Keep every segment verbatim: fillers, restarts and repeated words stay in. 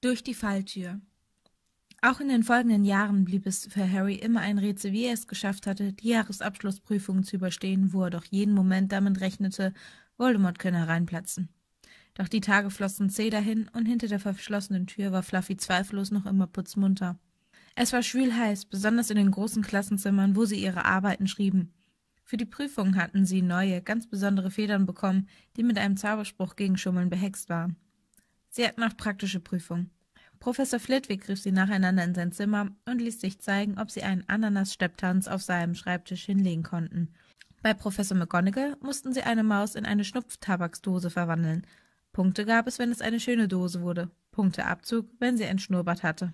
Durch die Falltür. Auch in den folgenden Jahren blieb es für Harry immer ein Rätsel, wie er es geschafft hatte, die Jahresabschlussprüfungen zu überstehen, wo er doch jeden Moment damit rechnete, Voldemort könne hereinplatzen. Doch die Tage flossen zäh dahin, und hinter der verschlossenen Tür war Fluffy zweifellos noch immer putzmunter. Es war schwülheiß, besonders in den großen Klassenzimmern, wo sie ihre Arbeiten schrieben. Für die Prüfungen hatten sie neue, ganz besondere Federn bekommen, die mit einem Zauberspruch gegen Schummeln behext waren. Sie hatten auch praktische Prüfungen. Professor Flitwick rief sie nacheinander in sein Zimmer und ließ sich zeigen, ob sie einen Ananas-Stepptanz auf seinem Schreibtisch hinlegen konnten. Bei Professor McGonagall mussten sie eine Maus in eine Schnupftabaksdose verwandeln. Punkte gab es, wenn es eine schöne Dose wurde. Punkteabzug, wenn sie ein Schnurrbart hatte.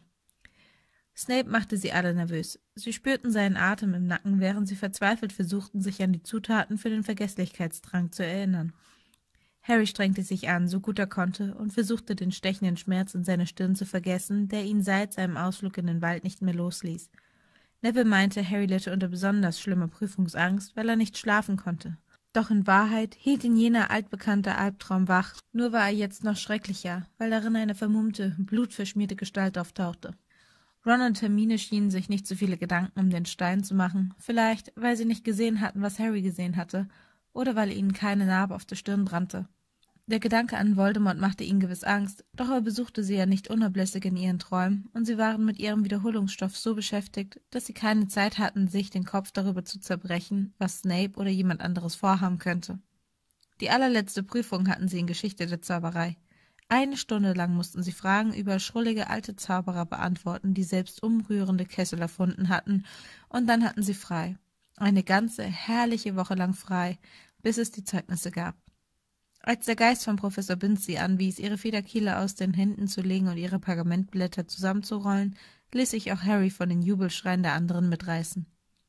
Snape machte sie alle nervös. Sie spürten seinen Atem im Nacken, während sie verzweifelt versuchten, sich an die Zutaten für den Vergesslichkeitstrank zu erinnern. Harry strengte sich an, so gut er konnte, und versuchte, den stechenden Schmerz in seiner Stirn zu vergessen, der ihn seit seinem Ausflug in den Wald nicht mehr losließ. Neville meinte, Harry litte unter besonders schlimmer Prüfungsangst, weil er nicht schlafen konnte. Doch in Wahrheit hielt ihn jener altbekannte Albtraum wach, nur war er jetzt noch schrecklicher, weil darin eine vermummte, blutverschmierte Gestalt auftauchte. Ron und Hermine schienen sich nicht so viele Gedanken um den Stein zu machen, vielleicht, weil sie nicht gesehen hatten, was Harry gesehen hatte, oder weil ihnen keine Narbe auf der Stirn brannte. Der Gedanke an Voldemort machte ihnen gewiss Angst, doch er besuchte sie ja nicht unablässig in ihren Träumen, und sie waren mit ihrem Wiederholungsstoff so beschäftigt, dass sie keine Zeit hatten, sich den Kopf darüber zu zerbrechen, was Snape oder jemand anderes vorhaben könnte. Die allerletzte Prüfung hatten sie in Geschichte der Zauberei. Eine Stunde lang mussten sie Fragen über schrullige alte Zauberer beantworten, die selbst umrührende Kessel erfunden hatten, und dann hatten sie frei. Eine ganze, herrliche Woche lang frei, bis es die Zeugnisse gab. Als der Geist von Professor Binz sie anwies, ihre Federkiele aus den Händen zu legen und ihre Pergamentblätter zusammenzurollen, ließ sich auch Harry von den Jubelschreien der anderen mitreißen.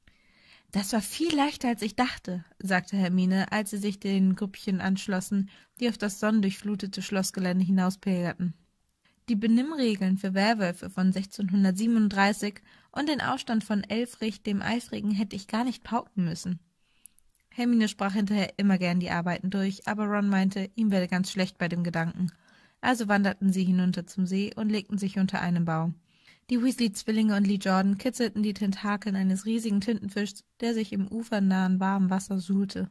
»Das war viel leichter, als ich dachte«, sagte Hermine, als sie sich den Grüppchen anschlossen, die auf das sonnendurchflutete Schlossgelände hinauspilgerten. Die Benimmregeln für Werwölfe von sechzehnhundertsiebenunddreißig und den Aufstand von Elfrich dem Eifrigen hätte ich gar nicht pauken müssen. Hermine sprach hinterher immer gern die Arbeiten durch, aber Ron meinte, ihm werde ganz schlecht bei dem Gedanken. Also wanderten sie hinunter zum See und legten sich unter einem Baum. Die Weasley-Zwillinge und Lee Jordan kitzelten die Tentakeln eines riesigen Tintenfischs, der sich im ufernahen warmen Wasser suhlte.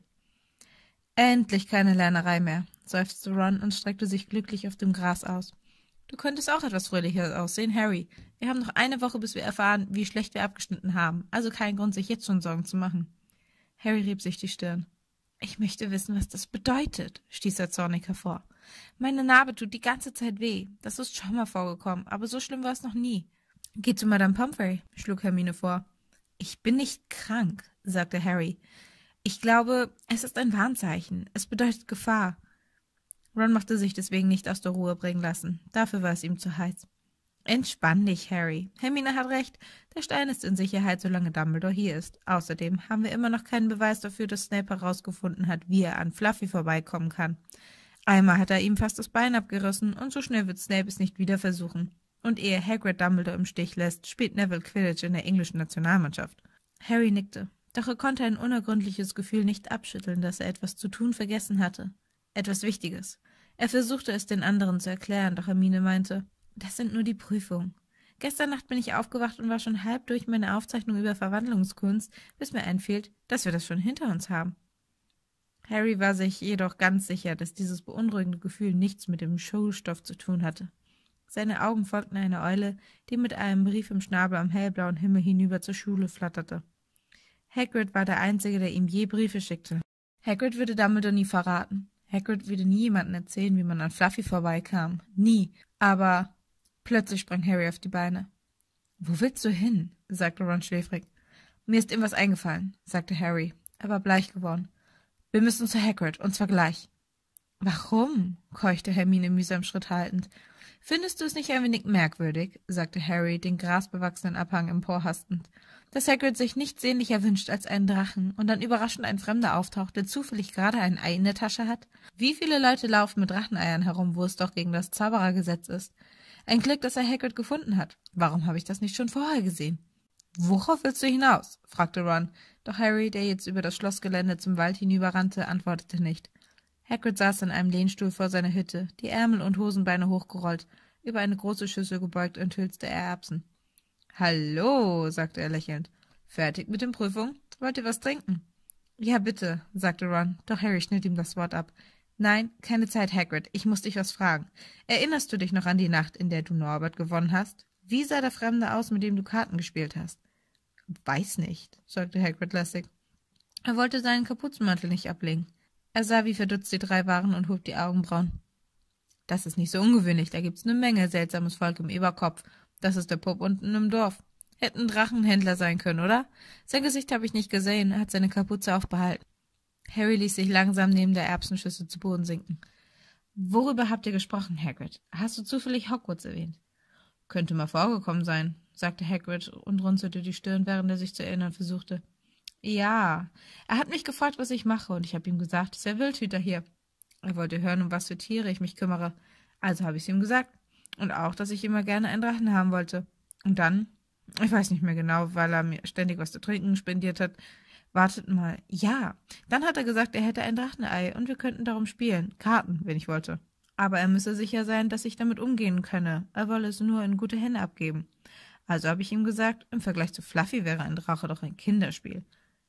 »Endlich keine Lernerei mehr«, seufzte Ron und streckte sich glücklich auf dem Gras aus. »Du könntest auch etwas fröhlicher aussehen, Harry. Wir haben noch eine Woche, bis wir erfahren, wie schlecht wir abgeschnitten haben, also kein Grund, sich jetzt schon Sorgen zu machen.« Harry rieb sich die Stirn. »Ich möchte wissen, was das bedeutet«, stieß er zornig hervor. »Meine Narbe tut die ganze Zeit weh. Das ist schon mal vorgekommen, aber so schlimm war es noch nie.« »Geh zu Madame Pomfrey«, schlug Hermine vor. »Ich bin nicht krank«, sagte Harry. »Ich glaube, es ist ein Warnzeichen. Es bedeutet Gefahr.« Ron mochte sich deswegen nicht aus der Ruhe bringen lassen. Dafür war es ihm zu heiß. »Entspann dich, Harry. Hermine hat recht. Der Stein ist in Sicherheit, solange Dumbledore hier ist. Außerdem haben wir immer noch keinen Beweis dafür, dass Snape herausgefunden hat, wie er an Fluffy vorbeikommen kann. Einmal hat er ihm fast das Bein abgerissen, und so schnell wird Snape es nicht wieder versuchen. Und ehe Hagrid Dumbledore im Stich lässt, spielt Neville Quidditch in der englischen Nationalmannschaft.« Harry nickte, doch er konnte ein unergründliches Gefühl nicht abschütteln, dass er etwas zu tun vergessen hatte. Etwas Wichtiges. Er versuchte es den anderen zu erklären, doch Hermine meinte, »Das sind nur die Prüfungen. Gestern Nacht bin ich aufgewacht und war schon halb durch meine Aufzeichnung über Verwandlungskunst, bis mir einfiel, dass wir das schon hinter uns haben.« Harry war sich jedoch ganz sicher, dass dieses beunruhigende Gefühl nichts mit dem Schulstoff zu tun hatte. Seine Augen folgten einer Eule, die mit einem Brief im Schnabel am hellblauen Himmel hinüber zur Schule flatterte. Hagrid war der Einzige, der ihm je Briefe schickte. Hagrid würde Dumbledore nie verraten. Hagrid würde nie jemandem erzählen, wie man an Fluffy vorbeikam. Nie. Aber plötzlich sprang Harry auf die Beine. »Wo willst du hin?« sagte Ron schläfrig. »Mir ist ihm was eingefallen«, sagte Harry. Er war bleich geworden. »Wir müssen zu Hagrid, und zwar gleich.« »Warum?« keuchte Hermine mühsam Schritt haltend. »Findest du es nicht ein wenig merkwürdig«, sagte Harry, den grasbewachsenen Abhang emporhastend, »dass Hagrid sich nichts sehnlicher wünscht als einen Drachen und dann überraschend ein Fremder auftaucht, der zufällig gerade ein Ei in der Tasche hat? Wie viele Leute laufen mit Dracheneiern herum, wo es doch gegen das Zauberergesetz ist? Ein Glück, dass er Hagrid gefunden hat. Warum habe ich das nicht schon vorher gesehen?« »Worauf willst du hinaus?« fragte Ron, doch Harry, der jetzt über das Schlossgelände zum Wald hinüberrannte, antwortete nicht. Hagrid saß in einem Lehnstuhl vor seiner Hütte, die Ärmel und Hosenbeine hochgerollt. Über eine große Schüssel gebeugt enthüllte er Erbsen. »Hallo«, sagte er lächelnd. »Fertig mit den Prüfungen? Wollt ihr was trinken?« »Ja, bitte«, sagte Ron, doch Harry schnitt ihm das Wort ab. »Nein, keine Zeit, Hagrid. Ich muss dich was fragen. Erinnerst du dich noch an die Nacht, in der du Norbert gewonnen hast? Wie sah der Fremde aus, mit dem du Karten gespielt hast?« »Weiß nicht«, sagte Hagrid lässig. Er wollte seinen Kapuzenmantel nicht ablegen. Er sah, wie verdutzt die drei waren und hob die Augenbrauen. »Das ist nicht so ungewöhnlich. Da gibt's eine Menge seltsames Volk im Eberkopf. Das ist der Pub unten im Dorf. Hätten Drachenhändler sein können, oder? Sein Gesicht habe ich nicht gesehen. Er hat seine Kapuze aufbehalten.« Harry ließ sich langsam neben der Erbsenschüssel zu Boden sinken. »Worüber habt ihr gesprochen, Hagrid? Hast du zufällig Hogwarts erwähnt?« »Könnte mal vorgekommen sein«, sagte Hagrid und runzelte die Stirn, während er sich zu erinnern versuchte. »Ja, er hat mich gefragt, was ich mache, und ich habe ihm gesagt, es sei Wildhüter hier. Er wollte hören, um was für Tiere ich mich kümmere. Also habe ich es ihm gesagt. Und auch, dass ich immer gerne einen Drachen haben wollte. Und dann, ich weiß nicht mehr genau, weil er mir ständig was zu trinken spendiert hat. Wartet mal, ja. Dann hat er gesagt, er hätte ein Drachenei und wir könnten darum spielen. Karten, wenn ich wollte. Aber er müsse sicher sein, dass ich damit umgehen könne. Er wolle es nur in gute Hände abgeben. Also habe ich ihm gesagt, im Vergleich zu Fluffy wäre ein Drache doch ein Kinderspiel.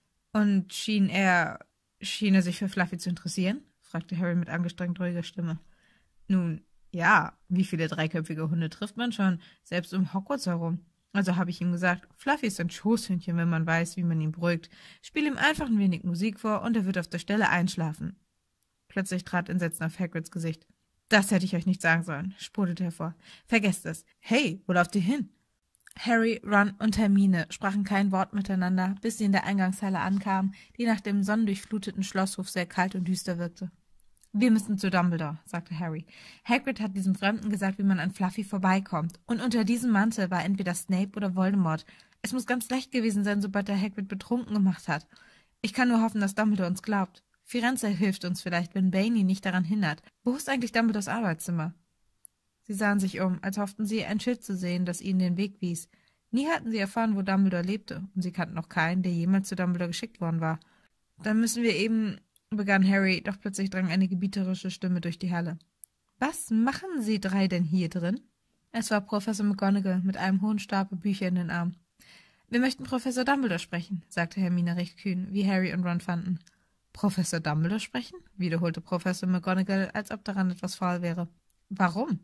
Und schien er, schien er sich für Fluffy zu interessieren? Fragte Harry mit angestrengt ruhiger Stimme. Nun, ja, wie viele dreiköpfige Hunde trifft man schon, selbst um Hogwarts herum? Also habe ich ihm gesagt, Fluffy ist ein Schoßhündchen, wenn man weiß, wie man ihn beruhigt. Spiel ihm einfach ein wenig Musik vor und er wird auf der Stelle einschlafen. Plötzlich trat Entsetzen auf Hagrids Gesicht. »Das hätte ich euch nicht sagen sollen«, sprudelte er vor. »Vergesst es. Hey, wo lauft ihr hin?« Harry, Ron und Hermine sprachen kein Wort miteinander, bis sie in der Eingangshalle ankamen, die nach dem sonnendurchfluteten Schlosshof sehr kalt und düster wirkte. »Wir müssen zu Dumbledore«, sagte Harry. »Hagrid hat diesem Fremden gesagt, wie man an Fluffy vorbeikommt. Und unter diesem Mantel war entweder Snape oder Voldemort. Es muss ganz leicht gewesen sein, sobald er Hagrid betrunken gemacht hat. Ich kann nur hoffen, dass Dumbledore uns glaubt. Firenze hilft uns vielleicht, wenn Bane ihn nicht daran hindert. Wo ist eigentlich Dumbledores Arbeitszimmer?« Sie sahen sich um, als hofften sie, ein Schild zu sehen, das ihnen den Weg wies. Nie hatten sie erfahren, wo Dumbledore lebte, und sie kannten noch keinen, der jemals zu Dumbledore geschickt worden war. »Dann müssen wir eben«, begann Harry, doch plötzlich drang eine gebieterische Stimme durch die Halle. »Was machen Sie drei denn hier drin?« Es war Professor McGonagall mit einem hohen Stapel Bücher in den Armen. »Wir möchten Professor Dumbledore sprechen«, sagte Hermine recht kühn, wie Harry und Ron fanden. »Professor Dumbledore sprechen?« wiederholte Professor McGonagall, als ob daran etwas faul wäre. »Warum?«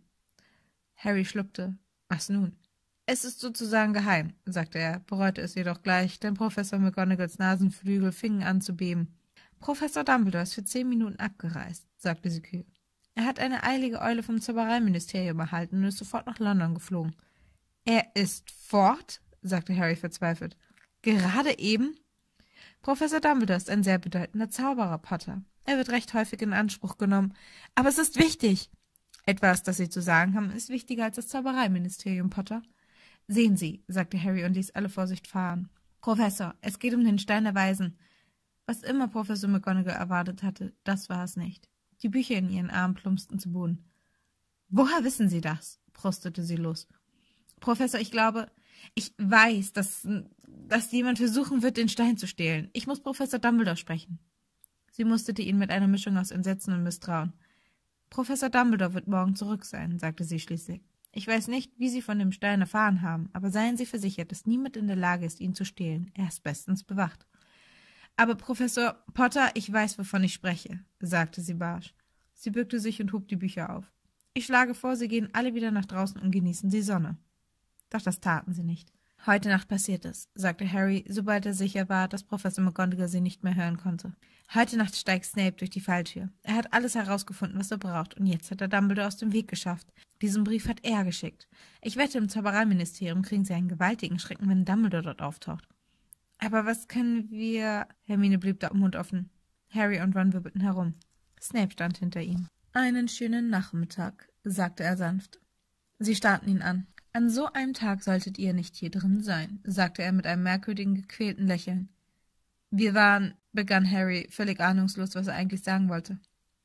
Harry schluckte. »Was nun?« »Es ist sozusagen geheim«, sagte er, bereute es jedoch gleich, denn Professor McGonagalls Nasenflügel fingen an zu beben. »Professor Dumbledore ist für zehn Minuten abgereist«, sagte sie kühl. »Er hat eine eilige Eule vom Zaubereiministerium erhalten und ist sofort nach London geflogen.« »Er ist fort?«, sagte Harry verzweifelt. »Gerade eben?« »Professor Dumbledore ist ein sehr bedeutender Zauberer, Potter. Er wird recht häufig in Anspruch genommen. Aber es ist wichtig.« »Etwas, das Sie zu sagen haben, ist wichtiger als das Zaubereiministerium, Potter.« »Sehen Sie«, sagte Harry und ließ alle Vorsicht fahren. »Professor, es geht um den Stein der Weisen.« Was immer Professor McGonagall erwartet hatte, das war es nicht. Die Bücher in ihren Armen plumpsten zu Boden. »Woher wissen Sie das?« prostete sie los. »Professor, ich glaube, ich weiß, dass, dass jemand versuchen wird, den Stein zu stehlen. Ich muss Professor Dumbledore sprechen.« Sie musterte ihn mit einer Mischung aus Entsetzen und Misstrauen. »Professor Dumbledore wird morgen zurück sein«, sagte sie schließlich. »Ich weiß nicht, wie Sie von dem Stein erfahren haben, aber seien Sie versichert, dass niemand in der Lage ist, ihn zu stehlen. Er ist bestens bewacht.« »Aber Professor Potter, ich weiß, wovon ich spreche«, sagte sie barsch. Sie bückte sich und hob die Bücher auf. »Ich schlage vor, Sie gehen alle wieder nach draußen und genießen die Sonne.« Doch das taten sie nicht. »Heute Nacht passiert es«, sagte Harry, sobald er sicher war, dass Professor McGonagall sie nicht mehr hören konnte. »Heute Nacht steigt Snape durch die Falltür. Er hat alles herausgefunden, was er braucht, und jetzt hat er Dumbledore aus dem Weg geschafft. Diesen Brief hat er geschickt. Ich wette, im Zaubereiministerium kriegen sie einen gewaltigen Schrecken, wenn Dumbledore dort auftaucht.« »Aber was können wir...« Hermine blieb der Mund offen. Harry und Ron wirbelten herum. Snape stand hinter ihm. »Einen schönen Nachmittag«, sagte er sanft. Sie starrten ihn an. »An so einem Tag solltet ihr nicht hier drin sein«, sagte er mit einem merkwürdigen, gequälten Lächeln. »Wir waren«, begann Harry, völlig ahnungslos, was er eigentlich sagen wollte.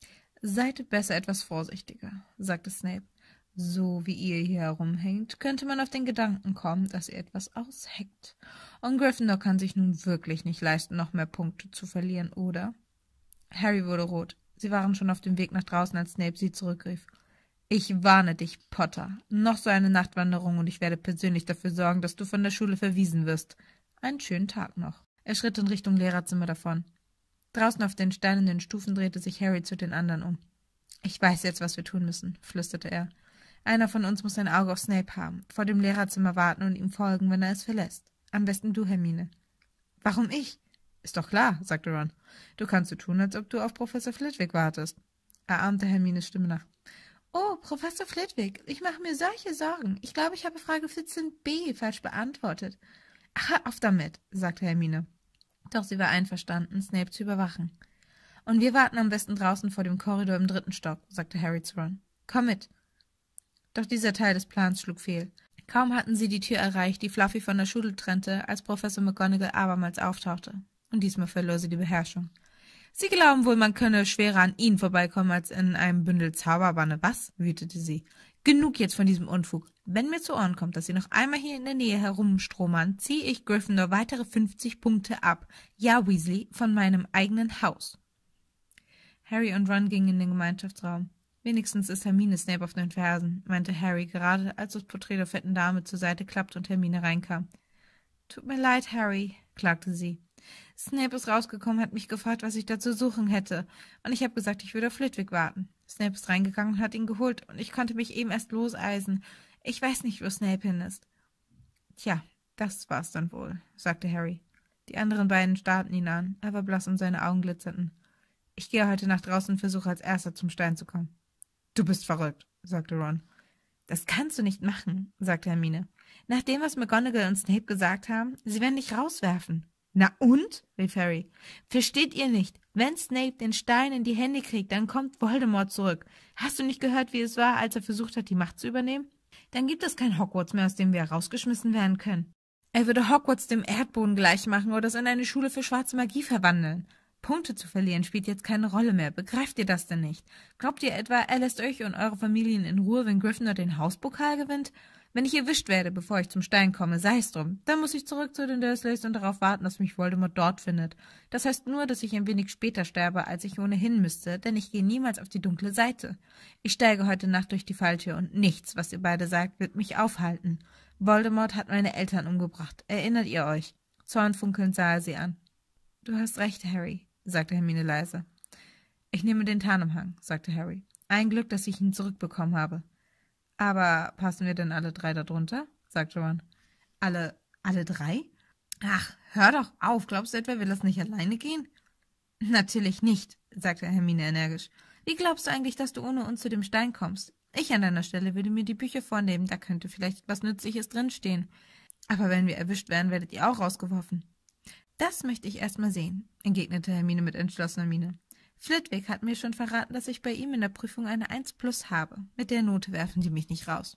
»Seid besser etwas vorsichtiger«, sagte Snape. »So wie ihr hier herumhängt, könnte man auf den Gedanken kommen, dass ihr etwas ausheckt. Und Gryffindor kann sich nun wirklich nicht leisten, noch mehr Punkte zu verlieren, oder?« Harry wurde rot. Sie waren schon auf dem Weg nach draußen, als Snape sie zurückrief. »Ich warne dich, Potter. Noch so eine Nachtwanderung und ich werde persönlich dafür sorgen, dass du von der Schule verwiesen wirst. Einen schönen Tag noch.« Er schritt in Richtung Lehrerzimmer davon. Draußen auf den steinernen Stufen drehte sich Harry zu den anderen um. »Ich weiß jetzt, was wir tun müssen«, flüsterte er. »Einer von uns muss ein Auge auf Snape haben, vor dem Lehrerzimmer warten und ihm folgen, wenn er es verlässt. Am besten du, Hermine.« »Warum ich?« »Ist doch klar«, sagte Ron. »Du kannst so tun, als ob du auf Professor Flitwick wartest.« Er ahmte Hermines Stimme nach. »Oh, Professor Flitwick, ich mache mir solche Sorgen. Ich glaube, ich habe Frage vierzehn b falsch beantwortet.« »Ach, hör auf damit«, sagte Hermine. Doch sie war einverstanden, Snape zu überwachen. »Und wir warten am besten draußen vor dem Korridor im dritten Stock«, sagte Harry zu Ron. »Komm mit.« Doch dieser Teil des Plans schlug fehl. Kaum hatten sie die Tür erreicht, die Fluffy von der Schule trennte, als Professor McGonagall abermals auftauchte. Und diesmal verlor sie die Beherrschung. »Sie glauben wohl, man könne schwerer an Ihnen vorbeikommen als in einem Bündel Zauberbanne, was?« wütete sie. »Genug jetzt von diesem Unfug. Wenn mir zu Ohren kommt, dass Sie noch einmal hier in der Nähe herumstromern, ziehe ich Gryffindor weitere fünfzig Punkte ab. Ja, Weasley, von meinem eigenen Haus.« Harry und Ron gingen in den Gemeinschaftsraum. »Wenigstens ist Hermine Snape auf den Fersen«, meinte Harry, gerade als das Porträt der fetten Dame zur Seite klappte und Hermine reinkam. »Tut mir leid, Harry«, klagte sie. »Snape ist rausgekommen, hat mich gefragt, was ich da zu suchen hätte, und ich habe gesagt, ich würde auf Flitwick warten. Snape ist reingegangen und hat ihn geholt, und ich konnte mich eben erst loseisen. Ich weiß nicht, wo Snape hin ist.« »Tja, das war's dann wohl«, sagte Harry. Die anderen beiden starrten ihn an, er war blass und seine Augen glitzerten. »Ich gehe heute nach draußen und versuche als Erster zum Stein zu kommen.« »Du bist verrückt«, sagte Ron. »Das kannst du nicht machen«, sagte Hermine. »Nach dem, was McGonagall und Snape gesagt haben, sie werden dich rauswerfen.« »Na und?«, rief Harry. »Versteht ihr nicht? Wenn Snape den Stein in die Hände kriegt, dann kommt Voldemort zurück. Hast du nicht gehört, wie es war, als er versucht hat, die Macht zu übernehmen? Dann gibt es kein Hogwarts mehr, aus dem wir rausgeschmissen werden können. Er würde Hogwarts dem Erdboden gleich machen oder es in eine Schule für schwarze Magie verwandeln. Punkte zu verlieren spielt jetzt keine Rolle mehr. Begreift ihr das denn nicht? Glaubt ihr etwa, er lässt euch und eure Familien in Ruhe, wenn Gryffindor den Hauspokal gewinnt? Wenn ich erwischt werde, bevor ich zum Stein komme, sei es drum. Dann muss ich zurück zu den Dursleys und darauf warten, dass mich Voldemort dort findet. Das heißt nur, dass ich ein wenig später sterbe, als ich ohnehin müsste, denn ich gehe niemals auf die dunkle Seite. Ich steige heute Nacht durch die Falltür und nichts, was ihr beide sagt, wird mich aufhalten. Voldemort hat meine Eltern umgebracht. Erinnert ihr euch?« Zornfunkelnd sah er sie an. »Du hast recht, Harry«, sagte Hermine leise. »Ich nehme den Tarnumhang«, sagte Harry. »Ein Glück, dass ich ihn zurückbekommen habe.« »Aber passen wir denn alle drei da drunter?«, sagte Ron. »Alle, alle drei? Ach, hör doch auf, glaubst du etwa, wir lassen nicht alleine gehen?« »Natürlich nicht«, sagte Hermine energisch. »Wie glaubst du eigentlich, dass du ohne uns zu dem Stein kommst? Ich an deiner Stelle würde mir die Bücher vornehmen, da könnte vielleicht etwas Nützliches drinstehen. Aber wenn wir erwischt werden, werdet ihr auch rausgeworfen.« »Das möchte ich erst mal sehen«, entgegnete Hermine mit entschlossener Miene. »Flitwick hat mir schon verraten, dass ich bei ihm in der Prüfung eine eins plus habe. Mit der Note werfen die mich nicht raus.«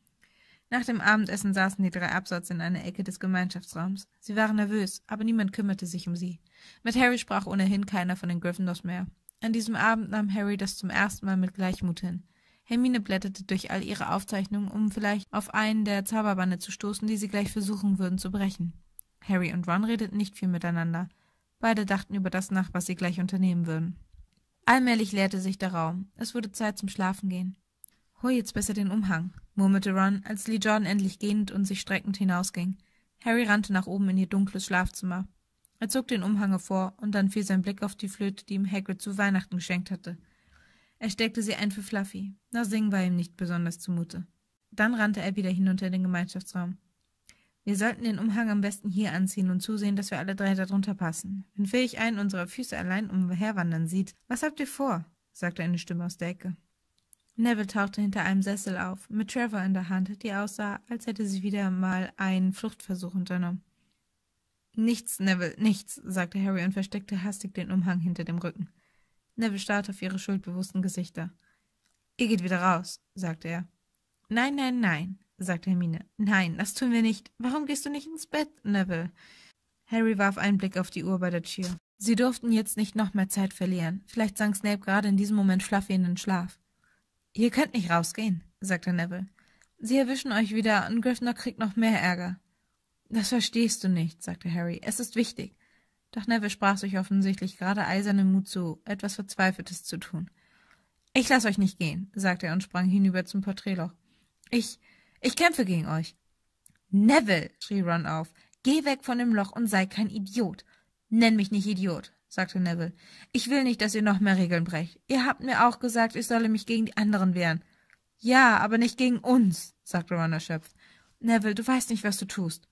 Nach dem Abendessen saßen die drei Absatz in einer Ecke des Gemeinschaftsraums. Sie waren nervös, aber niemand kümmerte sich um sie. Mit Harry sprach ohnehin keiner von den Gryffindors mehr. An diesem Abend nahm Harry das zum ersten Mal mit Gleichmut hin. Hermine blätterte durch all ihre Aufzeichnungen, um vielleicht auf einen der Zauberbande zu stoßen, die sie gleich versuchen würden zu brechen. Harry und Ron redeten nicht viel miteinander. Beide dachten über das nach, was sie gleich unternehmen würden. Allmählich leerte sich der Raum. Es wurde Zeit zum Schlafengehen. »Hol jetzt besser den Umhang«, murmelte Ron, als Lee Jordan endlich gähnend und sich streckend hinausging. Harry rannte nach oben in ihr dunkles Schlafzimmer. Er zog den Umhang hervor, und dann fiel sein Blick auf die Flöte, die ihm Hagrid zu Weihnachten geschenkt hatte. Er steckte sie ein für Fluffy. Nach Singen war ihm nicht besonders zumute. Dann rannte er wieder hinunter in den Gemeinschaftsraum. »Wir sollten den Umhang am besten hier anziehen und zusehen, dass wir alle drei darunter passen. Wenn Filch einen unserer Füße allein umherwandern sieht, was habt ihr vor?«, sagte eine Stimme aus der Ecke. Neville tauchte hinter einem Sessel auf, mit Trevor in der Hand, die aussah, als hätte sie wieder mal einen Fluchtversuch unternommen. »Nichts, Neville, nichts«, sagte Harry und versteckte hastig den Umhang hinter dem Rücken. Neville starrte auf ihre schuldbewussten Gesichter. »Ihr geht wieder raus«, sagte er. »Nein, nein, nein«, sagte Hermine. »Nein, das tun wir nicht. Warum gehst du nicht ins Bett, Neville?« Harry warf einen Blick auf die Uhr bei der Tür. Sie durften jetzt nicht noch mehr Zeit verlieren. Vielleicht sank Snape gerade in diesem Moment Fluffy in den Schlaf. »Ihr könnt nicht rausgehen«, sagte Neville. »Sie erwischen euch wieder und Gryffindor kriegt noch mehr Ärger.« »Das verstehst du nicht«, sagte Harry. »Es ist wichtig.« Doch Neville sprach sich offensichtlich gerade eisernen Mut zu, etwas Verzweifeltes zu tun. »Ich lasse euch nicht gehen«, sagte er und sprang hinüber zum Porträtloch. »Ich, ich kämpfe gegen euch.« »Neville«, schrie Ron auf, »geh weg von dem Loch und sei kein Idiot.« »Nenn mich nicht Idiot«, sagte Neville. »Ich will nicht, dass ihr noch mehr Regeln brecht. Ihr habt mir auch gesagt, ich solle mich gegen die anderen wehren.« »Ja, aber nicht gegen uns«, sagte Ron erschöpft. »Neville, du weißt nicht, was du tust.«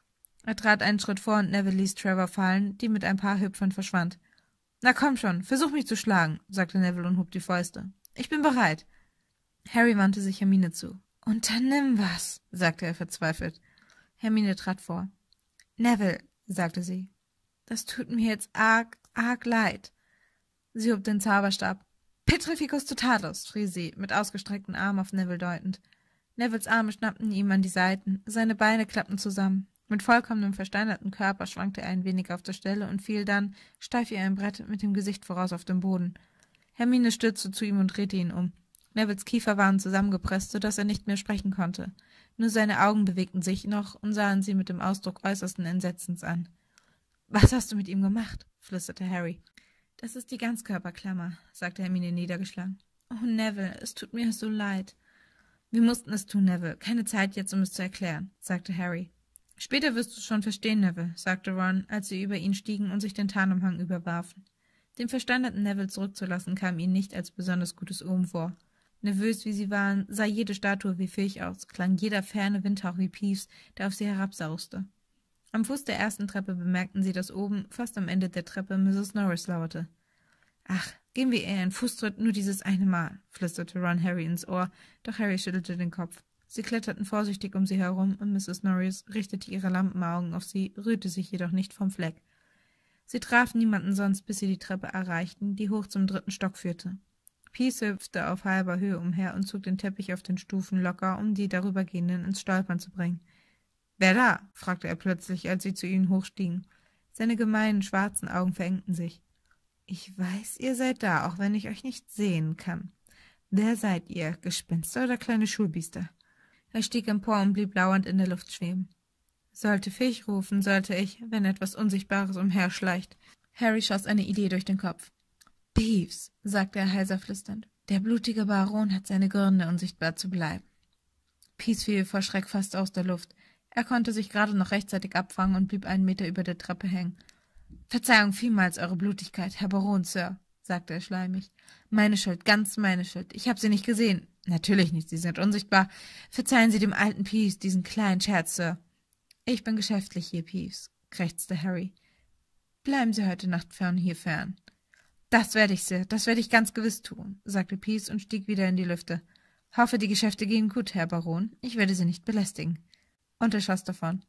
Er trat einen Schritt vor und Neville ließ Trevor fallen, die mit ein paar Hüpfern verschwand. »Na komm schon, versuch mich zu schlagen«, sagte Neville und hob die Fäuste. »Ich bin bereit.« Harry wandte sich Hermine zu. »Unternimm was«, sagte er verzweifelt. Hermine trat vor. »Neville«, sagte sie, »das tut mir jetzt arg, arg leid.« Sie hob den Zauberstab. »Petrificus totalus«, schrie sie, mit ausgestreckten Armen auf Neville deutend. Nevilles Arme schnappten ihm an die Seiten, seine Beine klappten zusammen. Mit vollkommenem versteinerten Körper schwankte er ein wenig auf der Stelle und fiel dann, steif wie ein Brett, mit dem Gesicht voraus auf den Boden. Hermine stürzte zu ihm und drehte ihn um. Nevilles Kiefer waren zusammengepresst, so dass er nicht mehr sprechen konnte. Nur seine Augen bewegten sich noch und sahen sie mit dem Ausdruck äußersten Entsetzens an. »Was hast du mit ihm gemacht?« flüsterte Harry. »Das ist die Ganzkörperklammer«, sagte Hermine niedergeschlagen. »Oh, Neville, es tut mir so leid.« »Wir mussten es tun, Neville. Keine Zeit jetzt, um es zu erklären«, sagte Harry. »Später wirst du es schon verstehen, Neville«, sagte Ron, als sie über ihn stiegen und sich den Tarnumhang überwarfen. Den versteinerten Neville zurückzulassen kam ihnen nicht als besonders gutes Omen vor. Nervös wie sie waren, sah jede Statue wie Filch aus, klang jeder ferne Windhauch wie Peeves, der auf sie herabsauste. Am Fuß der ersten Treppe bemerkten sie, dass oben, fast am Ende der Treppe, Misses Norris lauerte. »Ach, geben wir ihr einen Fußtritt nur dieses eine Mal«, flüsterte Ron Harry ins Ohr, doch Harry schüttelte den Kopf. Sie kletterten vorsichtig um sie herum, und Misses Norris richtete ihre Lampenaugen auf sie, rührte sich jedoch nicht vom Fleck. Sie trafen niemanden sonst, bis sie die Treppe erreichten, die hoch zum dritten Stock führte. Peeves hüpfte auf halber Höhe umher und zog den Teppich auf den Stufen locker, um die darübergehenden ins Stolpern zu bringen. »Wer da?« fragte er plötzlich, als sie zu ihnen hochstiegen. Seine gemeinen, schwarzen Augen verengten sich. »Ich weiß, ihr seid da, auch wenn ich euch nicht sehen kann. Wer seid ihr, Gespenster oder kleine Schulbiester?« Er stieg empor und blieb lauernd in der Luft schweben. »Sollte Filch rufen, sollte ich, wenn etwas Unsichtbares umherschleicht.« Harry schoss eine Idee durch den Kopf. »Peeves«, sagte er heiser flüsternd, »der blutige Baron hat seine Gründe, unsichtbar zu bleiben.« Peeves fiel vor Schreck fast aus der Luft. Er konnte sich gerade noch rechtzeitig abfangen und blieb einen Meter über der Treppe hängen. »Verzeihung vielmals, Eure Blutigkeit, Herr Baron, Sir«, sagte er schleimig. »Meine Schuld, ganz meine Schuld. Ich habe Sie nicht gesehen.« »Natürlich nicht, Sie sind unsichtbar. Verzeihen Sie dem alten Peeves diesen kleinen Scherz, Sir.« »Ich bin geschäftlich hier, Peeves«, krächzte Harry. »Bleiben Sie heute Nacht fern hier fern.« »Das werde ich, Sir, das werde ich ganz gewiss tun«, sagte Peeves und stieg wieder in die Lüfte. »Hoffe, die Geschäfte gehen gut, Herr Baron. Ich werde Sie nicht belästigen.« Und er schoss davon.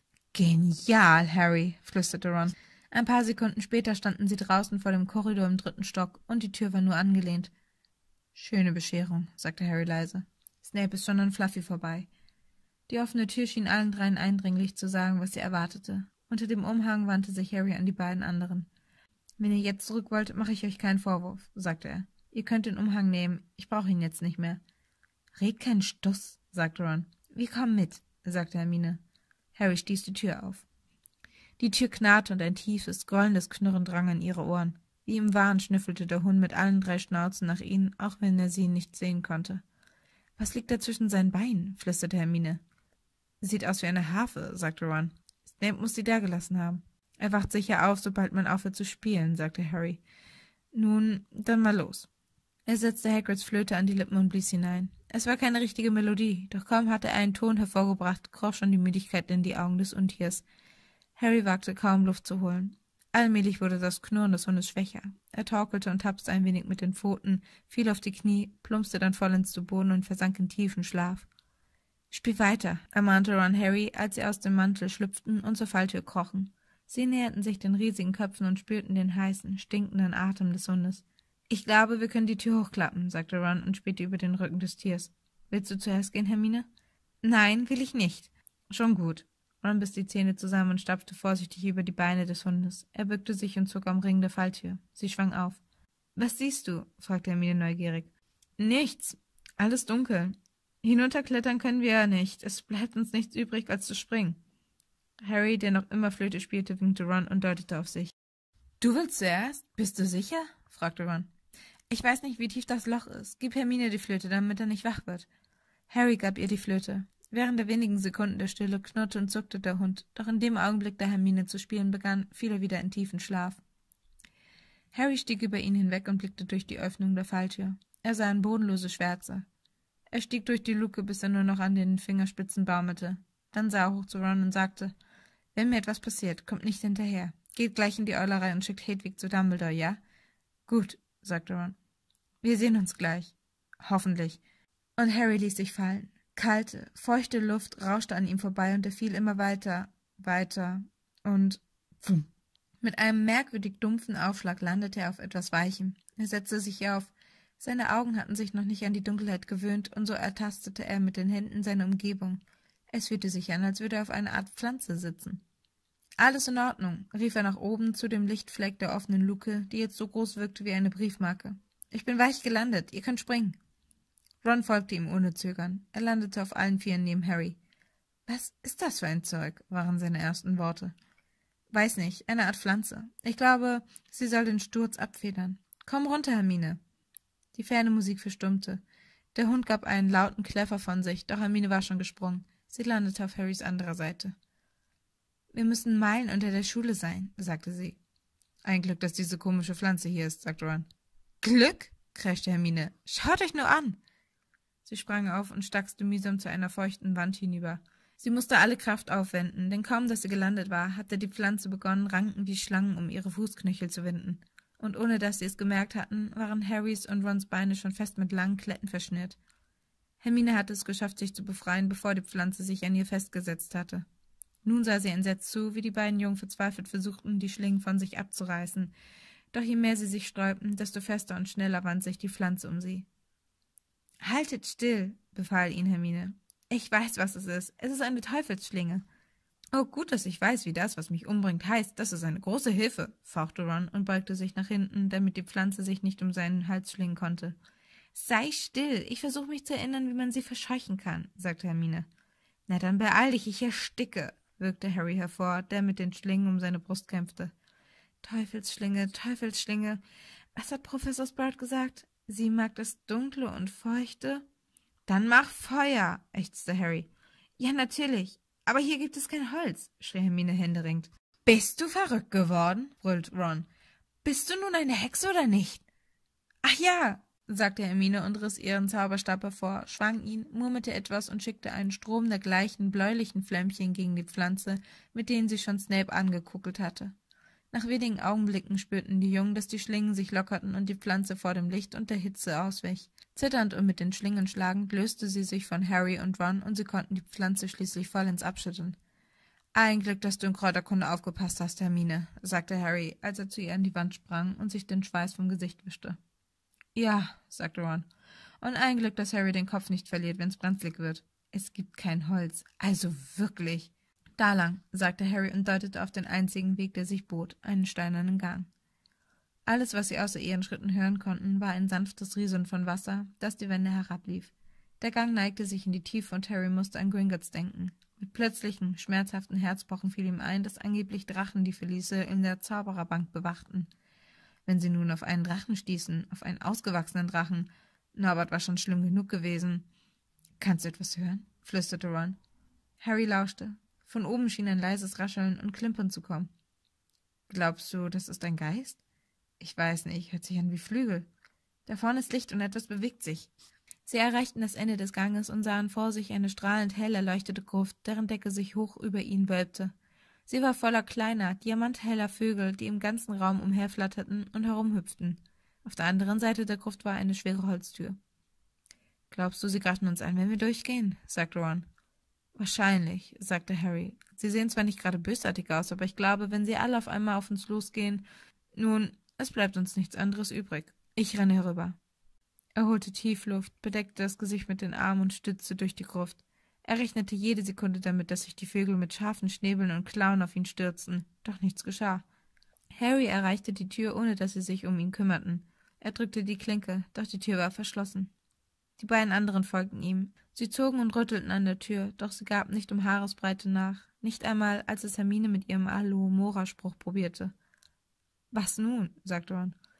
»Genial, Harry«, flüsterte Ron. Ein paar Sekunden später standen sie draußen vor dem Korridor im dritten Stock, und die Tür war nur angelehnt. »Schöne Bescherung«, sagte Harry leise. »Snape ist schon an Fluffy vorbei.« Die offene Tür schien allen dreien eindringlich zu sagen, was sie erwartete. Unter dem Umhang wandte sich Harry an die beiden anderen. »Wenn ihr jetzt zurück wollt, mache ich euch keinen Vorwurf«, sagte er. »Ihr könnt den Umhang nehmen. Ich brauche ihn jetzt nicht mehr.« »Red keinen Stuss«, sagte Ron. »Wir kommen mit«, sagte Hermine. Harry stieß die Tür auf. Die Tür knarrte und ein tiefes, grollendes Knurren drang an ihre Ohren. Wie im Wahn schnüffelte der Hund mit allen drei Schnauzen nach ihnen, auch wenn er sie nicht sehen konnte. »Was liegt da zwischen seinen Beinen?« flüsterte Hermine. »Sieht aus wie eine Harfe«, sagte Ron. »Snape muss sie dagelassen haben.« »Er wacht sicher auf, sobald man aufhört zu spielen«, sagte Harry. »Nun, dann mal los.« Er setzte Hagrids Flöte an die Lippen und blies hinein. Es war keine richtige Melodie, doch kaum hatte er einen Ton hervorgebracht, kroch schon die Müdigkeit in die Augen des Untiers. Harry wagte kaum, Luft zu holen. Allmählich wurde das Knurren des Hundes schwächer. Er torkelte und tapste ein wenig mit den Pfoten, fiel auf die Knie, plumpste dann vollends zu Boden und versank in tiefen Schlaf. »Spiel weiter«, ermahnte Ron Harry, als sie aus dem Mantel schlüpften und zur Falltür krochen. Sie näherten sich den riesigen Köpfen und spürten den heißen, stinkenden Atem des Hundes. »Ich glaube, wir können die Tür hochklappen«, sagte Ron und spähte über den Rücken des Tiers. »Willst du zuerst gehen, Hermine?« »Nein, will ich nicht.« »Schon gut.« Ron biss die Zähne zusammen und stapfte vorsichtig über die Beine des Hundes. Er bückte sich und zog am Ring der Falltür. Sie schwang auf. »Was siehst du?« fragte Hermine neugierig. »Nichts. Alles dunkel. Hinunterklettern können wir ja nicht. Es bleibt uns nichts übrig, als zu springen.« Harry, der noch immer Flöte spielte, winkte Ron und deutete auf sich. »Du willst zuerst? Bist du sicher?« fragte Ron. »Ich weiß nicht, wie tief das Loch ist. Gib Hermine die Flöte, damit er nicht wach wird.« Harry gab ihr die Flöte. Während der wenigen Sekunden der Stille knurrte und zuckte der Hund, doch in dem Augenblick, da Hermine zu spielen begann, fiel er wieder in tiefen Schlaf. Harry stieg über ihn hinweg und blickte durch die Öffnung der Falltür. Er sah eine bodenlose Schwärze. Er stieg durch die Luke, bis er nur noch an den Fingerspitzen baumelte. Dann sah er hoch zu Ron und sagte, »Wenn mir etwas passiert, kommt nicht hinterher. Geht gleich in die Eulerei und schickt Hedwig zu Dumbledore, ja?« »Gut«, sagte Ron. »Wir sehen uns gleich. Hoffentlich.« Und Harry ließ sich fallen. Kalte, feuchte Luft rauschte an ihm vorbei und er fiel immer weiter, weiter und pfumm. Mit einem merkwürdig dumpfen Aufschlag landete er auf etwas Weichem. Er setzte sich auf. Seine Augen hatten sich noch nicht an die Dunkelheit gewöhnt, und so ertastete er mit den Händen seine Umgebung. Es fühlte sich an, als würde er auf einer Art Pflanze sitzen. »Alles in Ordnung«, rief er nach oben zu dem Lichtfleck der offenen Luke, die jetzt so groß wirkte wie eine Briefmarke. »Ich bin weich gelandet, ihr könnt springen.« Ron folgte ihm ohne Zögern. Er landete auf allen Vieren neben Harry. »Was ist das für ein Zeug?« waren seine ersten Worte. »Weiß nicht, eine Art Pflanze. Ich glaube, sie soll den Sturz abfedern. Komm runter, Hermine.« Die ferne Musik verstummte. Der Hund gab einen lauten Kläffer von sich, doch Hermine war schon gesprungen. Sie landete auf Harrys anderer Seite. »Wir müssen Meilen unter der Schule sein«, sagte sie. »Ein Glück, dass diese komische Pflanze hier ist«, sagte Ron. »Glück?« kreischte Hermine. »Schaut euch nur an!« Sie sprang auf und stachste mühsam zu einer feuchten Wand hinüber. Sie musste alle Kraft aufwenden, denn kaum, dass sie gelandet war, hatte die Pflanze begonnen, Ranken wie Schlangen um ihre Fußknöchel zu winden. Und ohne dass sie es gemerkt hatten, waren Harrys und Rons Beine schon fest mit langen Kletten verschnürt. Hermine hatte es geschafft, sich zu befreien, bevor die Pflanze sich an ihr festgesetzt hatte. Nun sah sie entsetzt zu, wie die beiden Jungen verzweifelt versuchten, die Schlingen von sich abzureißen. Doch je mehr sie sich sträubten, desto fester und schneller wand sich die Pflanze um sie. »Haltet still«, befahl ihnen Hermine. »Ich weiß, was es ist. Es ist eine Teufelsschlinge.« »Oh, gut, dass ich weiß, wie das, was mich umbringt, heißt. Das ist eine große Hilfe«, fauchte Ron und beugte sich nach hinten, damit die Pflanze sich nicht um seinen Hals schlingen konnte. »Sei still, ich versuche mich zu erinnern, wie man sie verscheuchen kann«, sagte Hermine. »Na dann beeil dich, ich ersticke«, wirkte Harry hervor, der mit den Schlingen um seine Brust kämpfte. »Teufelsschlinge, Teufelsschlinge. Was hat Professor Sprout gesagt? Sie mag das Dunkle und Feuchte?« »Dann mach Feuer«, ächzte Harry. »Ja, natürlich. Aber hier gibt es kein Holz«, schrie Hermine händeringend. »Bist du verrückt geworden?«, brüllte Ron. »Bist du nun eine Hexe oder nicht?« »Ach ja«, sagte Hermine und riss ihren Zauberstab hervor, schwang ihn, murmelte etwas und schickte einen Strom der gleichen bläulichen Flämmchen gegen die Pflanze, mit denen sie schon Snape angekuckelt hatte. Nach wenigen Augenblicken spürten die Jungen, dass die Schlingen sich lockerten und die Pflanze vor dem Licht und der Hitze auswich. Zitternd und mit den Schlingen schlagend löste sie sich von Harry und Ron, und sie konnten die Pflanze schließlich vollends abschütteln. »Ein Glück, dass du in Kräuterkunde aufgepasst hast, Hermine«, sagte Harry, als er zu ihr an die Wand sprang und sich den Schweiß vom Gesicht wischte. »Ja«, sagte Ron, »und ein Glück, dass Harry den Kopf nicht verliert, wenn's brenzlig wird. Es gibt kein Holz. Also wirklich.« »Da lang«, sagte Harry und deutete auf den einzigen Weg, der sich bot, einen steinernen Gang. Alles, was sie außer ihren Schritten hören konnten, war ein sanftes Rieseln von Wasser, das die Wände herablief. Der Gang neigte sich in die Tiefe und Harry musste an Gringotts denken. Mit plötzlichem, schmerzhaften Herzpochen fiel ihm ein, dass angeblich Drachen die Felice in der Zaubererbank bewachten. Wenn sie nun auf einen Drachen stießen, auf einen ausgewachsenen Drachen, Norbert war schon schlimm genug gewesen. »Kannst du etwas hören?« flüsterte Ron. Harry lauschte. Von oben schien ein leises Rascheln und Klimpern zu kommen. »Glaubst du, das ist ein Geist?« »Ich weiß nicht, hört sich an wie Flügel. Da vorne ist Licht und etwas bewegt sich.« Sie erreichten das Ende des Ganges und sahen vor sich eine strahlend hell erleuchtete Gruft, deren Decke sich hoch über ihnen wölbte. Sie war voller kleiner, diamantheller Vögel, die im ganzen Raum umherflatterten und herumhüpften. Auf der anderen Seite der Gruft war eine schwere Holztür. »Glaubst du, sie greifen uns an, wenn wir durchgehen?« sagte Ron. »Wahrscheinlich«, sagte Harry. »Sie sehen zwar nicht gerade bösartig aus, aber ich glaube, wenn sie alle auf einmal auf uns losgehen, nun, es bleibt uns nichts anderes übrig. Ich renne herüber.« Er holte tief Luft, bedeckte das Gesicht mit den Armen und stützte durch die Gruft. Er rechnete jede Sekunde damit, dass sich die Vögel mit scharfen Schnäbeln und Klauen auf ihn stürzten, doch nichts geschah. Harry erreichte die Tür, ohne dass sie sich um ihn kümmerten. Er drückte die Klinke, doch die Tür war verschlossen. Die beiden anderen folgten ihm. Sie zogen und rüttelten an der Tür, doch sie gab nicht um Haaresbreite nach, nicht einmal, als es Hermine mit ihrem Alohomora-Spruch probierte. »Was nun?« sagte Ron.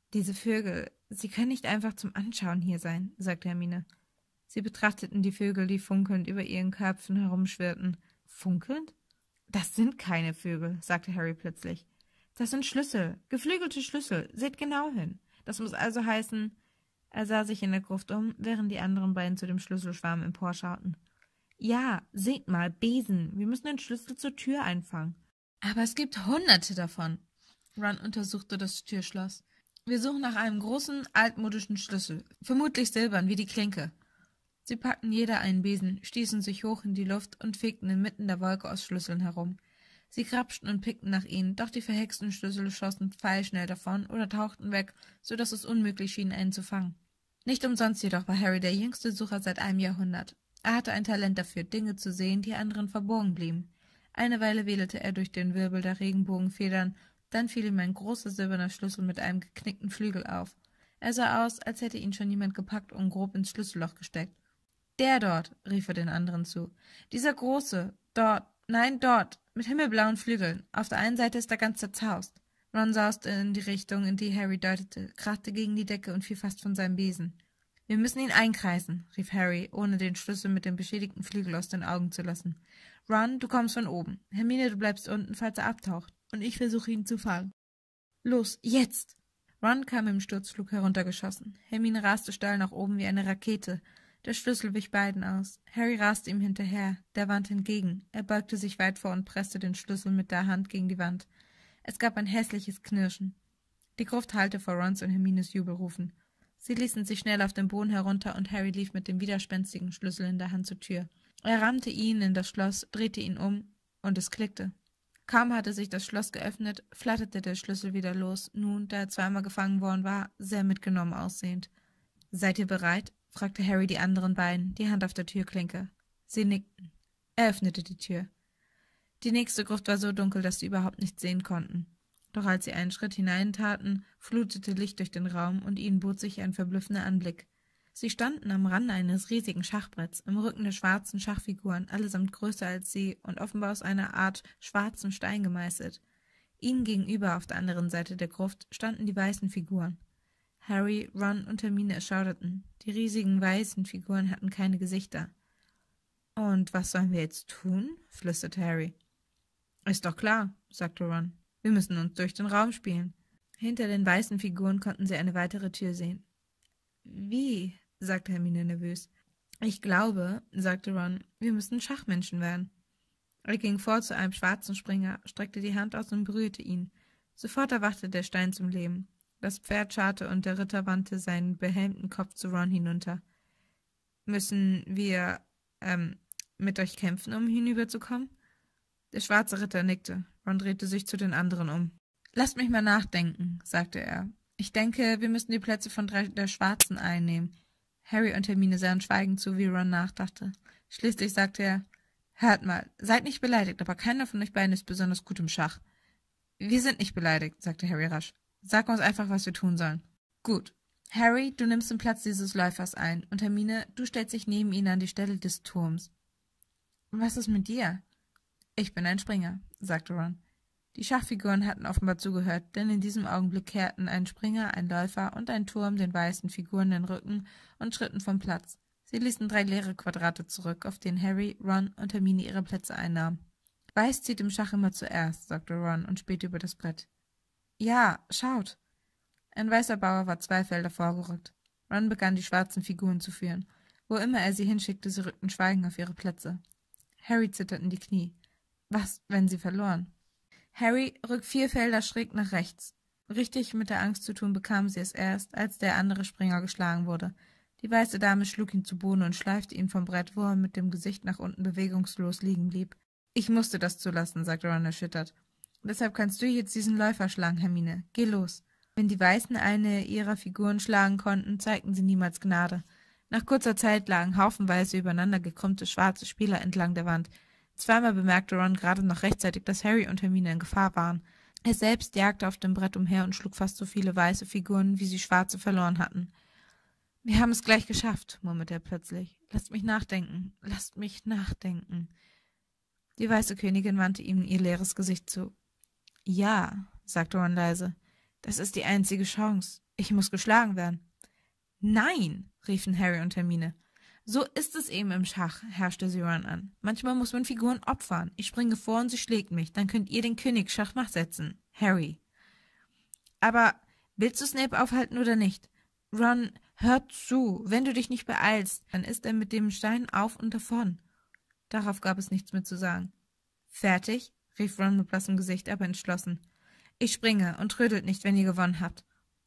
Diese Vögel, sie können nicht einfach zum Anschauen hier sein, sagte Hermine. Sie betrachteten die Vögel, die funkelnd über ihren Köpfen herumschwirrten. Funkelnd? Das sind keine Vögel, sagte Harry plötzlich. Das sind Schlüssel, geflügelte Schlüssel. Seht genau hin. Das muss also heißen... Er sah sich in der Gruft um, während die anderen beiden zu dem Schlüsselschwarm emporschauten. »Ja, seht mal, Besen. Wir müssen den Schlüssel zur Tür einfangen.« »Aber es gibt hunderte davon.« Ron untersuchte das Türschloss. »Wir suchen nach einem großen, altmodischen Schlüssel, vermutlich silbern, wie die Klinke.« Sie packten jeder einen Besen, stießen sich hoch in die Luft und fegten inmitten der Wolke aus Schlüsseln herum. Sie grapschten und pickten nach ihnen, doch die verhexten Schlüssel schossen pfeilschnell davon oder tauchten weg, so dass es unmöglich schien, einen zu fangen. Nicht umsonst jedoch war Harry der jüngste Sucher seit einem Jahrhundert. Er hatte ein Talent dafür, Dinge zu sehen, die anderen verborgen blieben. Eine Weile wedelte er durch den Wirbel der Regenbogenfedern, dann fiel ihm ein großer silberner Schlüssel mit einem geknickten Flügel auf. Er sah aus, als hätte ihn schon jemand gepackt und grob ins Schlüsselloch gesteckt. »Der dort«, rief er den anderen zu. »Dieser große, dort, nein, dort, mit himmelblauen Flügeln. Auf der einen Seite ist er ganz zerzaust.« Ron sauste in die Richtung, in die Harry deutete, krachte gegen die Decke und fiel fast von seinem Besen. »Wir müssen ihn einkreisen«, rief Harry, ohne den Schlüssel mit dem beschädigten Flügel aus den Augen zu lassen. »Ron, du kommst von oben. Hermine, du bleibst unten, falls er abtaucht. Und ich versuche, ihn zu fangen. Los, jetzt!« Ron kam im Sturzflug heruntergeschossen. Hermine raste steil nach oben wie eine Rakete. Der Schlüssel wich beiden aus. Harry raste ihm hinterher, der Wand entgegen. Er beugte sich weit vor und presste den Schlüssel mit der Hand gegen die Wand. Es gab ein hässliches Knirschen. Die Gruft hallte vor Rons und Hermines Jubelrufen. Sie ließen sich schnell auf den Boden herunter und Harry lief mit dem widerspenstigen Schlüssel in der Hand zur Tür. Er rammte ihn in das Schloss, drehte ihn um und es klickte. Kaum hatte sich das Schloss geöffnet, flatterte der Schlüssel wieder los, nun, da er zweimal gefangen worden war, sehr mitgenommen aussehend. »Seid ihr bereit?« fragte Harry die anderen beiden, die Hand auf der Türklinke. Sie nickten. Er öffnete die Tür. Die nächste Gruft war so dunkel, dass sie überhaupt nichts sehen konnten. Doch als sie einen Schritt hineintaten, flutete Licht durch den Raum und ihnen bot sich ein verblüffender Anblick. Sie standen am Rande eines riesigen Schachbretts, im Rücken der schwarzen Schachfiguren, allesamt größer als sie und offenbar aus einer Art schwarzen Stein gemeißelt. Ihnen gegenüber auf der anderen Seite der Gruft standen die weißen Figuren. Harry, Ron und Hermine erschauderten. Die riesigen weißen Figuren hatten keine Gesichter. »Und was sollen wir jetzt tun?« flüsterte Harry. »Ist doch klar«, sagte Ron. »Wir müssen uns durch den Raum spielen.« Hinter den weißen Figuren konnten sie eine weitere Tür sehen. »Wie?« sagte Hermine nervös. »Ich glaube«, sagte Ron, »wir müssen Schachmenschen werden.« Er ging vor zu einem schwarzen Springer, streckte die Hand aus und berührte ihn. Sofort erwachte der Stein zum Leben. Das Pferd scharrte und der Ritter wandte seinen behelmten Kopf zu Ron hinunter. »Müssen wir, ähm, mit euch kämpfen, um hinüberzukommen?« Der schwarze Ritter nickte. Ron drehte sich zu den anderen um. »Lasst mich mal nachdenken«, sagte er. »Ich denke, wir müssen die Plätze von drei der Schwarzen einnehmen.« Harry und Hermine sahen schweigend zu, wie Ron nachdachte. Schließlich sagte er, »Hört mal, seid nicht beleidigt, aber keiner von euch beiden ist besonders gut im Schach.« »Wir sind nicht beleidigt«, sagte Harry rasch. »Sag uns einfach, was wir tun sollen.« »Gut. Harry, du nimmst den Platz dieses Läufers ein, und Hermine, du stellst dich neben ihn an die Stelle des Turms.« »Was ist mit dir?« »Ich bin ein Springer«, sagte Ron. Die Schachfiguren hatten offenbar zugehört, denn in diesem Augenblick kehrten ein Springer, ein Läufer und ein Turm den weißen Figuren den Rücken und schritten vom Platz. Sie ließen drei leere Quadrate zurück, auf denen Harry, Ron und Hermine ihre Plätze einnahmen. »Weiß zieht im Schach immer zuerst«, sagte Ron und spähte über das Brett. »Ja, schaut!« Ein weißer Bauer war zwei Felder vorgerückt. Ron begann, die schwarzen Figuren zu führen. Wo immer er sie hinschickte, sie rückten schweigend auf ihre Plätze. Harry zitterten die Knie. Was, wenn sie verloren? »Harry, rück vier Felder schräg nach rechts.« Richtig mit der Angst zu tun bekam sie es erst, als der andere Springer geschlagen wurde. Die weiße Dame schlug ihn zu Boden und schleifte ihn vom Brett, wo er mit dem Gesicht nach unten bewegungslos liegen blieb. »Ich musste das zulassen«, sagte Ron erschüttert. »Deshalb kannst du jetzt diesen Läufer schlagen, Hermine. Geh los.« Wenn die Weißen eine ihrer Figuren schlagen konnten, zeigten sie niemals Gnade. Nach kurzer Zeit lagen haufenweise übereinander gekrümmte schwarze Spieler entlang der Wand. Zweimal bemerkte Ron gerade noch rechtzeitig, dass Harry und Hermine in Gefahr waren. Er selbst jagte auf dem Brett umher und schlug fast so viele weiße Figuren, wie sie schwarze verloren hatten. »Wir haben es gleich geschafft«, murmelte er plötzlich. »Lasst mich nachdenken, lasst mich nachdenken.« Die weiße Königin wandte ihm ihr leeres Gesicht zu. »Ja«, sagte Ron leise, »das ist die einzige Chance. Ich muss geschlagen werden. »Nein«, riefen Harry und Hermine. »So ist es eben im Schach«, herrschte sie Ron an. »Manchmal muss man Figuren opfern. Ich springe vor und sie schlägt mich. Dann könnt ihr den König Schachmatt setzen. Harry.« »Aber willst du Snape aufhalten oder nicht? Ron, hör zu. Wenn du dich nicht beeilst, dann ist er mit dem Stein auf und davon.« Darauf gab es nichts mehr zu sagen. »Fertig?« rief Ron mit blassem Gesicht, aber entschlossen. »Ich springe und trödelt nicht, wenn ihr gewonnen habt.«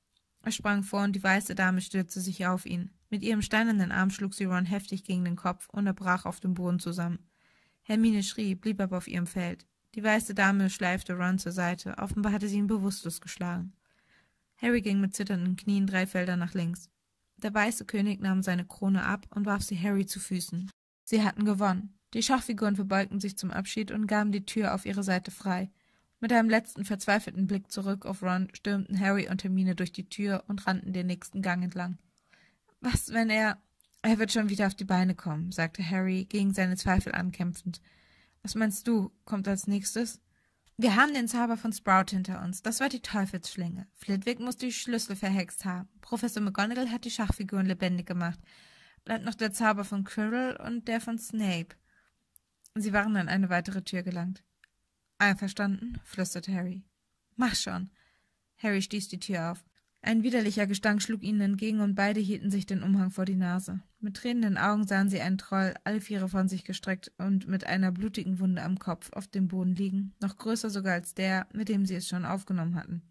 Er sprang vor und die weiße Dame stürzte sich auf ihn. Mit ihrem steinernen Arm schlug sie Ron heftig gegen den Kopf und er brach auf dem Boden zusammen. Hermine schrie, blieb aber auf ihrem Feld. Die weiße Dame schleifte Ron zur Seite. Offenbar hatte sie ihn bewusstlos geschlagen. Harry ging mit zitternden Knien drei Felder nach links. Der weiße König nahm seine Krone ab und warf sie Harry zu Füßen. Sie hatten gewonnen. Die Schachfiguren verbeugten sich zum Abschied und gaben die Tür auf ihre Seite frei. Mit einem letzten verzweifelten Blick zurück auf Ron stürmten Harry und Hermine durch die Tür und rannten den nächsten Gang entlang. »Was, wenn er... Er wird schon wieder auf die Beine kommen«, sagte Harry, gegen seine Zweifel ankämpfend. »Was meinst du, kommt als nächstes?« »Wir haben den Zauber von Sprout hinter uns. Das war die Teufelsschlinge. Flitwick muss die Schlüssel verhext haben. Professor McGonagall hat die Schachfiguren lebendig gemacht. Bleibt noch der Zauber von Quirrell und der von Snape.« Sie waren an eine weitere Tür gelangt. »Einverstanden?« flüsterte Harry. »Mach schon!« Harry stieß die Tür auf. Ein widerlicher Gestank schlug ihnen entgegen und beide hielten sich den Umhang vor die Nase. Mit tränenden Augen sahen sie einen Troll, alle Viere von sich gestreckt und mit einer blutigen Wunde am Kopf auf dem Boden liegen, noch größer sogar als der, mit dem sie es schon aufgenommen hatten.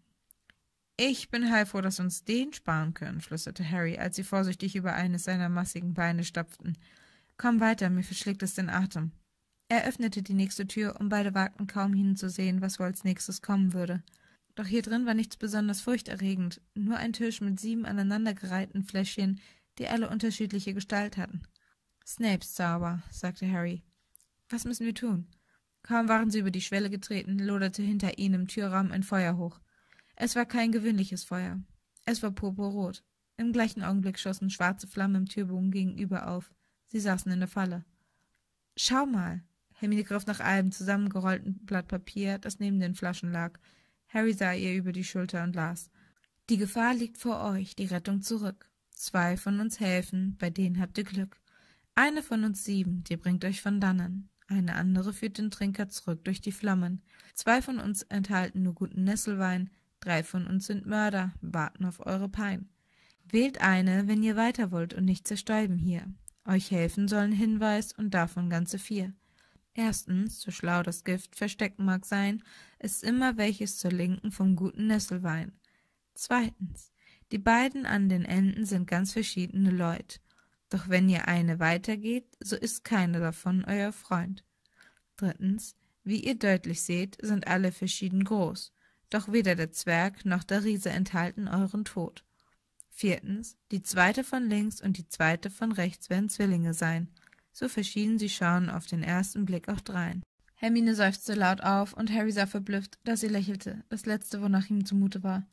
»Ich bin heilfroh, dass wir uns den sparen können«, flüsterte Harry, als sie vorsichtig über eines seiner massigen Beine stapften. »Komm weiter, mir verschlägt es den Atem.« Er öffnete die nächste Tür, und beide wagten kaum hinzusehen, was wohl als nächstes kommen würde. Doch hier drin war nichts besonders furchterregend, nur ein Tisch mit sieben aneinandergereihten Fläschchen, die alle unterschiedliche Gestalt hatten. »Snapes Zauber«, sagte Harry. »Was müssen wir tun?« Kaum waren sie über die Schwelle getreten, loderte hinter ihnen im Türrahmen ein Feuer hoch. Es war kein gewöhnliches Feuer. Es war purpurrot. Im gleichen Augenblick schossen schwarze Flammen im Türbogen gegenüber auf. Sie saßen in der Falle. »Schau mal!« Hermine griff nach einem zusammengerollten Blatt Papier, das neben den Flaschen lag. Harry sah ihr über die Schulter und las. »Die Gefahr liegt vor euch, die Rettung zurück. Zwei von uns helfen, bei denen habt ihr Glück. Eine von uns sieben, die bringt euch von dannen. Eine andere führt den Trinker zurück durch die Flammen. Zwei von uns enthalten nur guten Nesselwein. Drei von uns sind Mörder, warten auf eure Pein. Wählt eine, wenn ihr weiter wollt und nicht zerstäuben hier. Euch helfen sollen Hinweis und davon ganze vier. Erstens, so schlau das Gift versteckt mag sein, ist immer welches zur Linken vom guten Nesselwein. Zweitens, die beiden an den Enden sind ganz verschiedene Leut. Doch wenn ihr eine weitergeht, so ist keine davon euer Freund. Drittens, wie ihr deutlich seht, sind alle verschieden groß. Doch weder der Zwerg noch der Riese enthalten euren Tod. Viertens, die zweite von links und die zweite von rechts werden Zwillinge sein. So verschieden sie schauen auf den ersten Blick auch drein. Hermine seufzte laut auf, und Harry sah verblüfft, dass sie lächelte, das letzte, wonach ihm zumute war.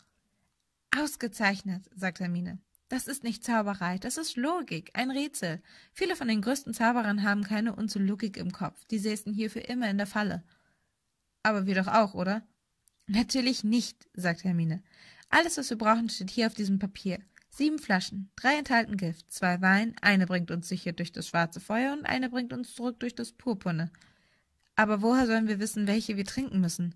»Ausgezeichnet«, sagte Hermine. »Das ist nicht Zauberei, das ist Logik, ein Rätsel. Viele von den größten Zauberern haben keine Unze Logik im Kopf, die säßen hier für immer in der Falle.« »Aber wir doch auch, oder?« »Natürlich nicht«, sagte Hermine. »Alles, was wir brauchen, steht hier auf diesem Papier. Sieben Flaschen, drei enthalten Gift, zwei Wein, eine bringt uns sicher durch das schwarze Feuer und eine bringt uns zurück durch das Purpurne. Aber woher sollen wir wissen, welche wir trinken müssen?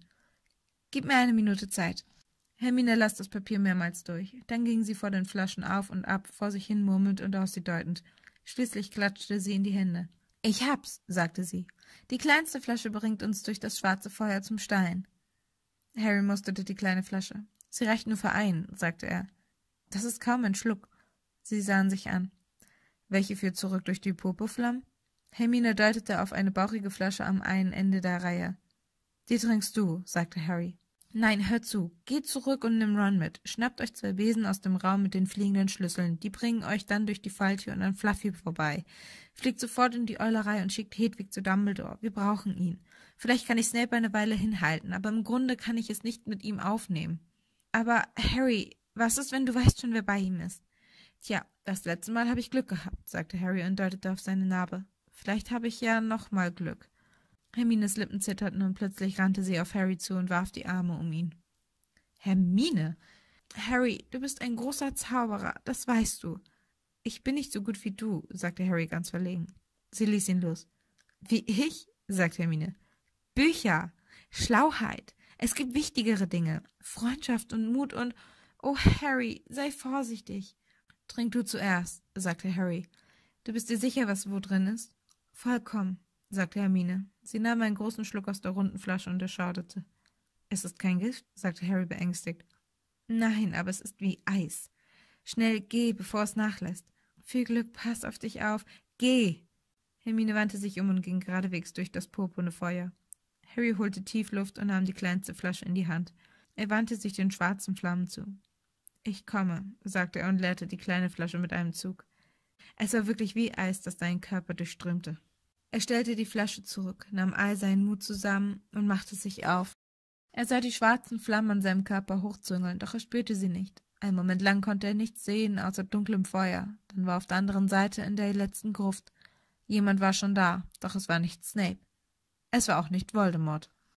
Gib mir eine Minute Zeit.« Hermine las das Papier mehrmals durch. Dann ging sie vor den Flaschen auf und ab, vor sich hin murmelnd und auf sie deutend. Schließlich klatschte sie in die Hände. »Ich hab's«, sagte sie. »Die kleinste Flasche bringt uns durch das schwarze Feuer zum Stein.« Harry musterte die kleine Flasche. »Sie reicht nur für einen«, sagte er. »Das ist kaum ein Schluck.« Sie sahen sich an. »Welche führt zurück durch die Purpurflammen?« Hermine deutete auf eine bauchige Flasche am einen Ende der Reihe. »Die trinkst du«, sagte Harry. »Nein, hört zu. Geht zurück und nimm Ron mit. Schnappt euch zwei Besen aus dem Raum mit den fliegenden Schlüsseln. Die bringen euch dann durch die Falltür und an Fluffy vorbei. Fliegt sofort in die Eulerei und schickt Hedwig zu Dumbledore. Wir brauchen ihn. Vielleicht kann ich Snape eine Weile hinhalten, aber im Grunde kann ich es nicht mit ihm aufnehmen.« »Aber, Harry, was ist, wenn du weißt schon, wer bei ihm ist?« »Tja, das letzte Mal habe ich Glück gehabt«, sagte Harry und deutete auf seine Narbe. »Vielleicht habe ich ja noch mal Glück.« Hermines Lippen zitterten und plötzlich rannte sie auf Harry zu und warf die Arme um ihn. »Hermine!« Harry, du bist ein großer Zauberer, das weißt du. Ich bin nicht so gut wie du, sagte Harry ganz verlegen. Sie ließ ihn los. Wie ich? sagte Hermine. Bücher, Schlauheit. Es gibt wichtigere Dinge. Freundschaft und Mut und... Oh, Harry, sei vorsichtig. Trink du zuerst, sagte Harry. Du bist dir sicher, was wo drin ist? Vollkommen, sagte Hermine. Sie nahm einen großen Schluck aus der runden Flasche und erschauderte. Es ist kein Gift, sagte Harry beängstigt. Nein, aber es ist wie Eis. Schnell, geh, bevor es nachlässt. Viel Glück, pass auf dich auf. Geh! Hermine wandte sich um und ging geradewegs durch das purpurne Feuer. Harry holte tief Luft und nahm die kleinste Flasche in die Hand. Er wandte sich den schwarzen Flammen zu. »Ich komme«, sagte er und leerte die kleine Flasche mit einem Zug. Es war wirklich wie Eis, das seinen Körper durchströmte. Er stellte die Flasche zurück, nahm all seinen Mut zusammen und machte sich auf. Er sah die schwarzen Flammen an seinem Körper hochzüngeln, doch er spürte sie nicht. Einen Moment lang konnte er nichts sehen, außer dunklem Feuer. Dann war auf der anderen Seite in der letzten Gruft. Jemand war schon da, doch es war nicht Snape. Es war auch nicht Voldemort.